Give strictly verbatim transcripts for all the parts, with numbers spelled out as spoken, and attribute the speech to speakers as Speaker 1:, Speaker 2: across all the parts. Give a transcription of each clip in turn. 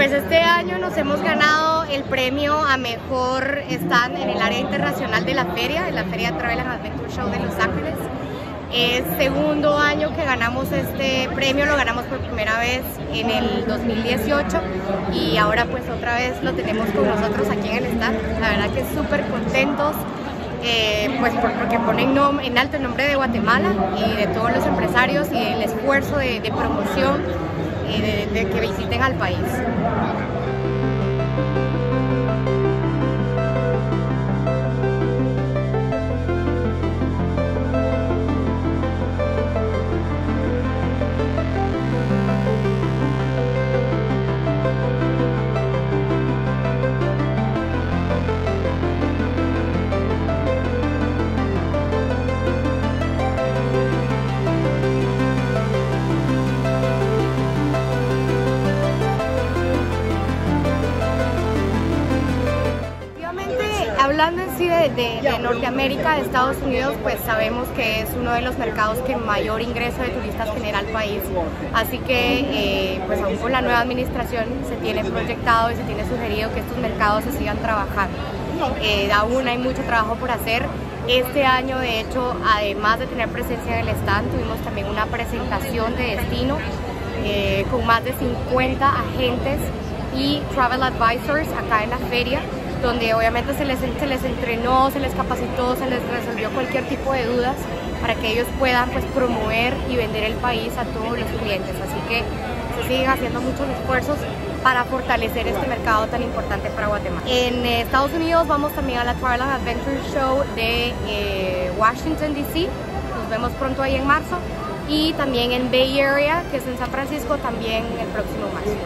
Speaker 1: Pues este año nos hemos ganado el premio a mejor stand en el área internacional de la feria, en la Feria Travel and Adventure Show de Los Ángeles. Es segundo año que ganamos este premio, lo ganamos por primera vez en el dos mil dieciocho y ahora pues otra vez lo tenemos con nosotros aquí en el stand. La verdad que súper contentos, eh, pues porque ponen en alto el nombre de Guatemala y de todos los empresarios y el esfuerzo de, de promoción y de, de que visiten al país. Hablando en sí de, de, de Norteamérica, de Estados Unidos, pues sabemos que es uno de los mercados que mayor ingreso de turistas genera al país. Así que, eh, pues aún con la nueva administración se tiene proyectado y se tiene sugerido que estos mercados se sigan trabajando. Eh, aún hay mucho trabajo por hacer. Este año, de hecho, además de tener presencia en el stand, tuvimos también una presentación de destino eh, con más de cincuenta agentes y travel advisors acá en la feria, donde obviamente se les, se les entrenó, se les capacitó, se les resolvió cualquier tipo de dudas para que ellos puedan pues promover y vender el país a todos los clientes. Así que se siguen haciendo muchos esfuerzos para fortalecer este mercado tan importante para Guatemala. En eh, Estados Unidos vamos también a la Travel and Adventure Show de eh, Washington, D C Nos vemos pronto ahí en marzo. Y también en Bay Area, que es en San Francisco, también el próximo marzo.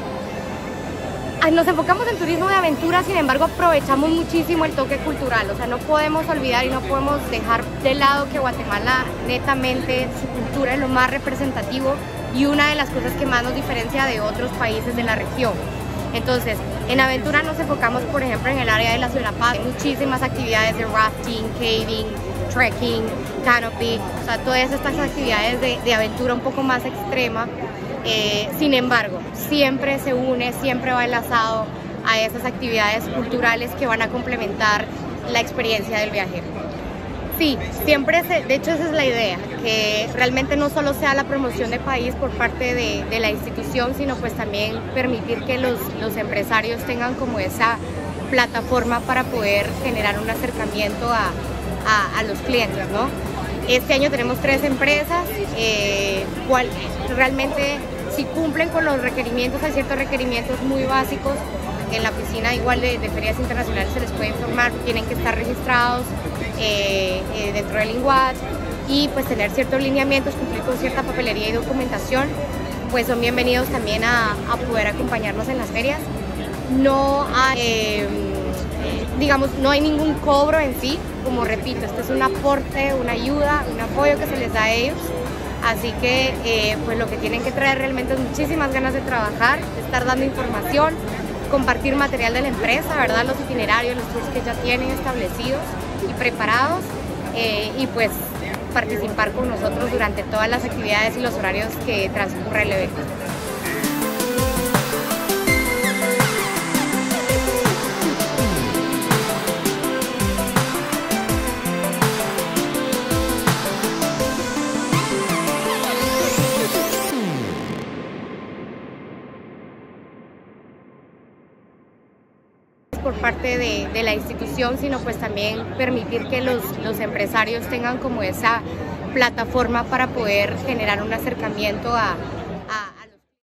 Speaker 1: Nos enfocamos en turismo de aventura, sin embargo aprovechamos muchísimo el toque cultural, o sea, no podemos olvidar y no podemos dejar de lado que Guatemala, netamente, su cultura es lo más representativo y una de las cosas que más nos diferencia de otros países de la región. Entonces, en aventura nos enfocamos, por ejemplo, en el área de la Ciudad Paz. Hay muchísimas actividades de rafting, caving, trekking, canopy, o sea, todas estas actividades de, de aventura un poco más extrema. Eh, sin embargo, siempre se une, siempre va enlazado a esas actividades culturales que van a complementar la experiencia del viajero. Sí, siempre, se, de hecho esa es la idea, que realmente no solo sea la promoción de país por parte de, de la institución, sino pues también permitir que los, los empresarios tengan como esa plataforma para poder generar un acercamiento a, a, a los clientes, ¿no? Este año tenemos tres empresas, eh, cual, realmente si cumplen con los requerimientos, hay ciertos requerimientos muy básicos. En la oficina igual de, de ferias internacionales se les puede informar, tienen que estar registrados eh, eh, dentro del INWAT y pues tener ciertos lineamientos, cumplir con cierta papelería y documentación, pues son bienvenidos también a, a poder acompañarnos en las ferias. No hay, eh, digamos, no hay ningún cobro en sí, como repito, esto es un aporte, una ayuda, un apoyo que se les da a ellos. Así que eh, pues lo que tienen que traer realmente es muchísimas ganas de trabajar, de estar dando información, compartir material de la empresa, ¿verdad? Los itinerarios, los tours que ya tienen establecidos y preparados eh, y pues participar con nosotros durante todas las actividades y los horarios que transcurre el evento. Por parte de, de la institución, sino pues también permitir que los, los empresarios tengan como esa plataforma para poder generar un acercamiento a,